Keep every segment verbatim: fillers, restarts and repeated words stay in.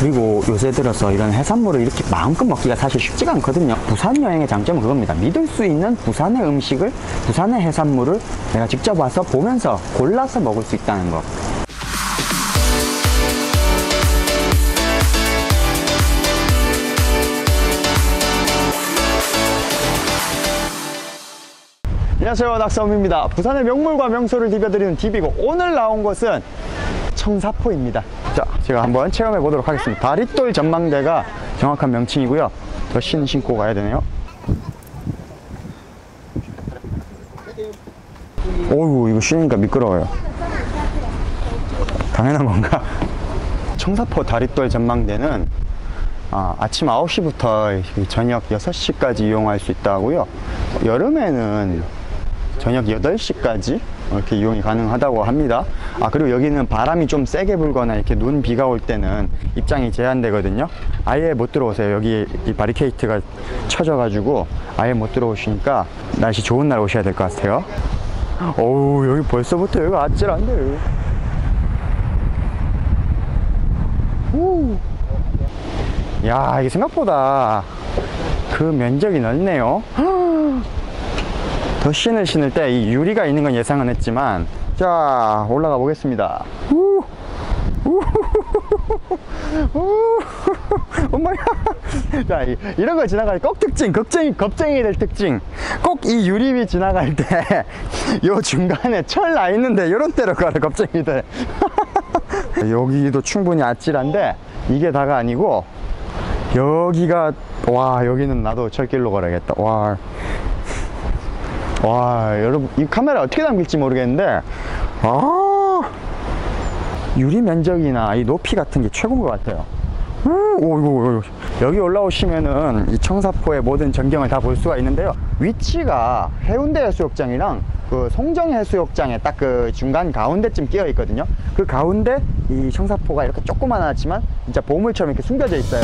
그리고 요새 들어서 이런 해산물을 이렇게 마음껏 먹기가 사실 쉽지가 않거든요. 부산 여행의 장점은 그겁니다. 믿을 수 있는 부산의 음식을, 부산의 해산물을 내가 직접 와서 보면서 골라서 먹을 수 있다는 거. 안녕하세요, 낙서음입니다. 부산의 명물과 명소를 디벼드리는 디비고, 오늘 나온 곳은 청사포입니다. 자, 제가 한번 체험해 보도록 하겠습니다. 다리돌 전망대가 정확한 명칭이고요. 더 신 신고 가야 되네요. 오우, 이거 쉬니까 미끄러워요. 당연한 건가? 청사포 다리돌 전망대는 아, 아침 아홉 시부터 저녁 여섯 시까지 이용할 수 있다고요. 여름에는 저녁 여덟 시까지 이렇게 이용이 가능하다고 합니다. 아, 그리고 여기는 바람이 좀 세게 불거나 이렇게 눈, 비가 올 때는 입장이 제한되거든요. 아예 못 들어오세요. 여기 이 바리케이트가 쳐져 가지고 아예 못 들어오시니까 날씨 좋은 날 오셔야 될 것 같아요. 어우, 여기 벌써부터 여기 아찔한데. 오. 야, 이게 생각보다 그 면적이 넓네요. 더 신을 신을 때 이 유리가 있는 건 예상은 했지만, 자, 올라가 보겠습니다. 우! 엄마야. 자, 이, 이런 거 지나갈 때 꼭 특징, 겁쟁이, 겁쟁이 될 특징. 꼭 이 유리비 지나갈 때 요 중간에 철 나 있는데 요런 데로 가라, 겁쟁이들. 여기도 충분히 아찔한데 이게 다가 아니고, 여기가, 와, 여기는 나도 철길로 걸어야겠다. 와. 와, 여러분, 이 카메라 어떻게 담길지 모르겠는데, 아, 유리 면적이나 이 높이 같은 게 최고인 것 같아요. 오, 오, 여기 올라오시면은 이 청사포의 모든 전경을 다 볼 수가 있는데요. 위치가 해운대 해수욕장이랑 그 송정 해수욕장의 딱 그 중간 가운데쯤 끼어 있거든요. 그 가운데 이 청사포가 이렇게 조그만하지만 진짜 보물처럼 이렇게 숨겨져 있어요.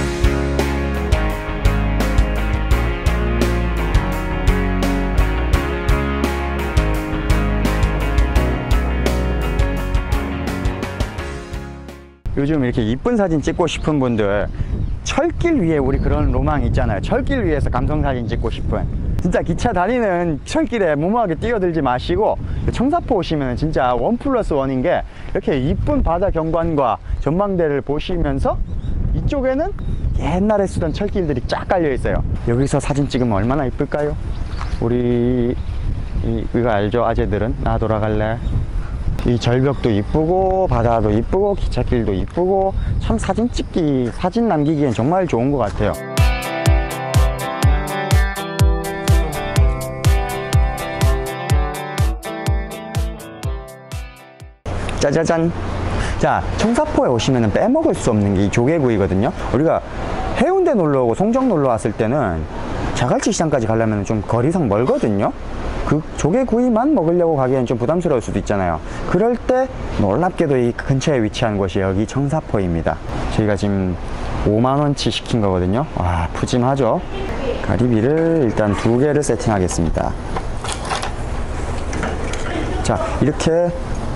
요즘 이렇게 이쁜 사진 찍고 싶은 분들, 철길 위에 우리 그런 로망 있잖아요. 철길 위에서 감성사진 찍고 싶은, 진짜 기차 다니는 철길에 무모하게 뛰어들지 마시고 청사포 오시면 진짜 원 플러스 원인 게, 이렇게 이쁜 바다 경관과 전망대를 보시면서 이쪽에는 옛날에 쓰던 철길들이 쫙 깔려 있어요. 여기서 사진 찍으면 얼마나 이쁠까요? 우리 이, 이거 알죠? 아재들은 나 돌아갈래. 이 절벽도 이쁘고 바다도 이쁘고 기찻길도 이쁘고, 참 사진 찍기, 사진 남기기엔 정말 좋은 것 같아요. 짜자잔. 자, 청사포에 오시면 빼먹을 수 없는 게 이 조개구이거든요. 우리가 해운대 놀러 오고 송정 놀러 왔을 때는 자갈치 시장까지 가려면 좀 거리상 멀거든요. 그 조개구이만 먹으려고 가기엔 좀 부담스러울 수도 있잖아요. 그럴 때 놀랍게도 이 근처에 위치한 곳이 여기 청사포입니다. 저희가 지금 오만 원치 시킨 거거든요. 와, 푸짐하죠. 가리비를 일단 두 개를 세팅하겠습니다. 자, 이렇게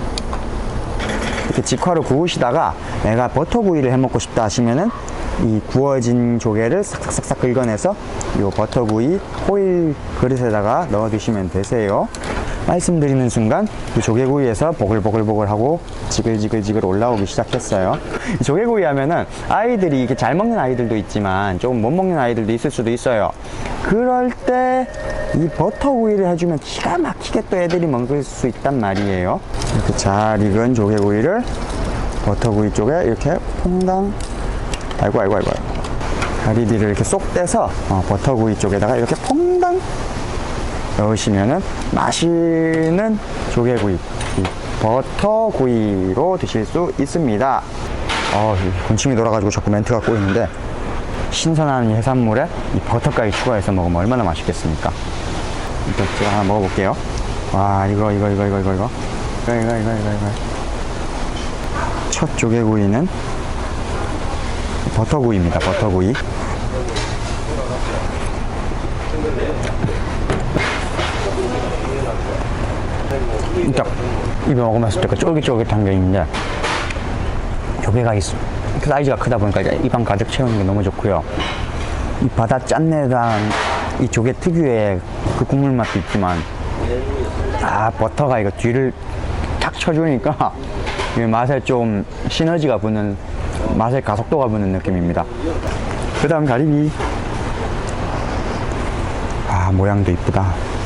이렇게 직화로 구우시다가 내가 버터구이를 해 먹고 싶다 하시면은 이 구워진 조개를 싹싹싹 긁어내서 이 버터구이 호일 그릇에다가 넣어 드시면 되세요. 말씀드리는 순간 이 조개구이에서 보글보글보글하고 지글지글지글 올라오기 시작했어요. 이 조개구이 하면은 아이들이 이렇게 잘 먹는 아이들도 있지만 조금 못 먹는 아이들도 있을 수도 있어요. 그럴 때 이 버터구이를 해주면 기가 막히게 또 애들이 먹을 수 있단 말이에요. 이렇게 잘 익은 조개구이를 버터구이 쪽에 이렇게 퐁당, 아이고 아이고 아이고 가리비를 이렇게 쏙 떼서 어, 버터구이 쪽에다가 이렇게 퐁당 넣으시면은 맛있는 조개구이, 버터구이로 드실 수 있습니다. 어, 군침이 돌아가지고 자꾸 멘트가 꼬이는데, 신선한 해산물에 이 버터까지 추가해서 먹으면 얼마나 맛있겠습니까? 일단 제가 하나 먹어볼게요. 와, 이거 이거 이거 이거 이거 이거 이거 이거 이거 이거 첫 조개구이는 버터구이입니다. 버터구이. 딱 입에 먹으면서 쫄깃쫄깃한 게 있는데, 조개가 있, 사이즈가 크다 보니까 이제 입안 가득 채우는 게 너무 좋고요. 이 바다 짠내랑 이 조개 특유의 그 국물 맛도 있지만, 아, 버터가 이거 뒤를 탁 쳐주니까 이 맛에 좀 시너지가 붙는, 맛의 가속도가 붙는 느낌입니다. 그 다음 가리비. 아, 모양도 이쁘다.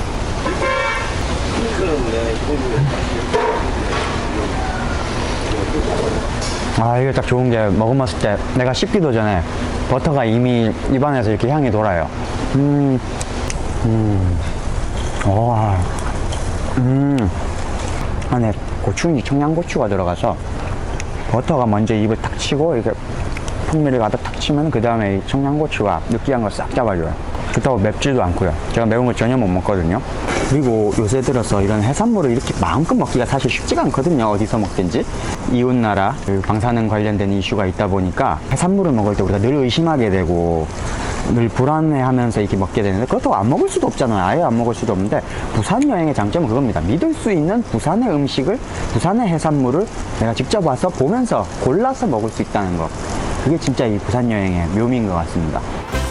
아, 이게 딱 좋은 게 먹어봤을 때 내가 씹기도 전에 버터가 이미 입안에서 이렇게 향이 돌아요. 음, 음, 와, 음, 안에 고추니 청양고추가 들어가서 버터가 먼저 입을 탁 치고 이렇게 풍미를 가득 탁 치면 그 다음에 이 청양고추가 느끼한 걸 싹 잡아줘요. 그렇다고 맵지도 않고요. 제가 매운 걸 전혀 못 먹거든요. 그리고 요새 들어서 이런 해산물을 이렇게 마음껏 먹기가 사실 쉽지가 않거든요. 어디서 먹든지. 이웃나라 방사능 관련된 이슈가 있다 보니까 해산물을 먹을 때 우리가 늘 의심하게 되고 늘 불안해하면서 이렇게 먹게 되는데, 그렇다고 안 먹을 수도 없잖아요. 아예 안 먹을 수도 없는데, 부산 여행의 장점은 그겁니다. 믿을 수 있는 부산의 음식을, 부산의 해산물을 내가 직접 와서 보면서 골라서 먹을 수 있다는 거, 그게 진짜 이 부산 여행의 묘미인 것 같습니다.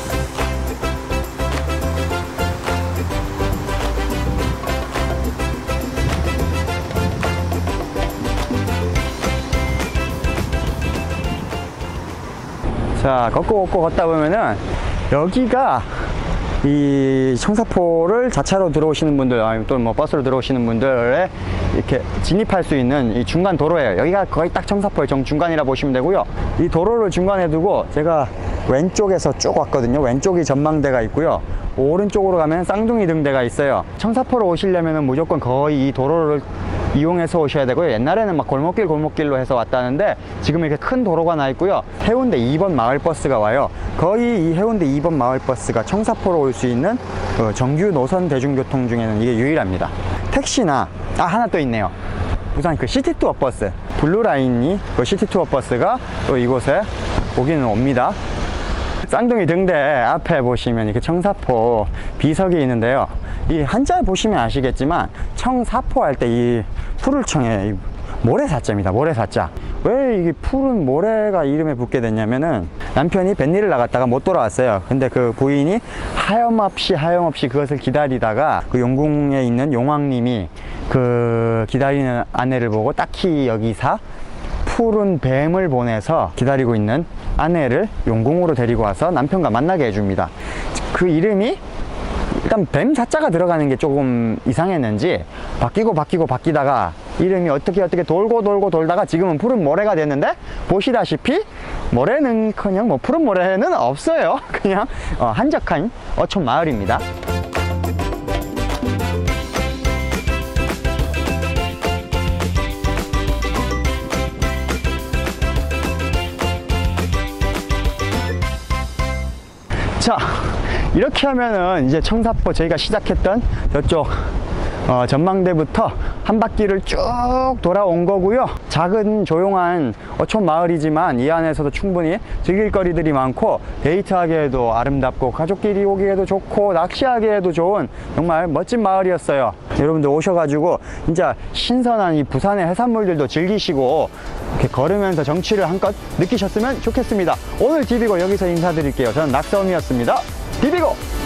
자, 걷고 걷고 걷다 보면은 여기가 이 청사포를 자차로 들어오시는 분들, 아니면 또 뭐 버스로 들어오시는 분들에 이렇게 진입할 수 있는 이 중간 도로예요. 여기가 거의 딱 청사포의 정중간이라 보시면 되고요. 이 도로를 중간에 두고 제가 왼쪽에서 쭉 왔거든요. 왼쪽이 전망대가 있고요. 오른쪽으로 가면 쌍둥이 등대가 있어요. 청사포로 오시려면 무조건 거의 이 도로를 이용해서 오셔야 되고요. 옛날에는 막 골목길 골목길로 해서 왔다는데 지금 이렇게 큰 도로가 나 있고요. 해운대 이 번 마을버스가 와요. 거의 이 해운대 이 번 마을버스가 청사포로 올 수 있는 그 정규 노선 대중교통 중에는 이게 유일합니다. 택시나, 아, 하나 또 있네요. 부산 그 시티투어 버스, 블루라인이 그 시티투어 버스가 또 이곳에 오기는 옵니다. 쌍둥이 등대 앞에 보시면 이렇게 청사포 비석이 있는데요. 이 한자 보시면 아시겠지만 청사포 할 때 이 푸를청에 모래사자입니다. 모래사자. 왜 이게 푸른 모래가 이름에 붙게 됐냐면은 남편이 뱃일을 나갔다가 못 돌아왔어요. 근데 그 부인이 하염없이 하염없이 그것을 기다리다가 그 용궁에 있는 용왕님이 그 기다리는 아내를 보고 딱히 여기사 푸른 뱀을 보내서 기다리고 있는 아내를 용궁으로 데리고 와서 남편과 만나게 해줍니다. 그 이름이 일단 뱀 사자가 들어가는 게 조금 이상했는지 바뀌고 바뀌고 바뀌다가 이름이 어떻게 어떻게 돌고 돌고 돌다가 지금은 푸른 모래가 됐는데, 보시다시피 모래는커녕 뭐 푸른 모래는 없어요. 그냥 어, 한적한 어촌 마을입니다. 자, 이렇게 하면은 이제 청사포 저희가 시작했던 저쪽 어, 전망대부터 한 바퀴를 쭉 돌아온 거고요. 작은 조용한 어촌 마을이지만 이 안에서도 충분히 즐길 거리들이 많고 데이트하기에도 아름답고 가족끼리 오기에도 좋고 낚시하기에도 좋은 정말 멋진 마을이었어요. 여러분들 오셔가지고 진짜 신선한 이 부산의 해산물들도 즐기시고 이렇게 걸으면서 정취를 한껏 느끼셨으면 좋겠습니다. 오늘 디비고 여기서 인사드릴게요. 저는 낙서음이었습니다. 디비고!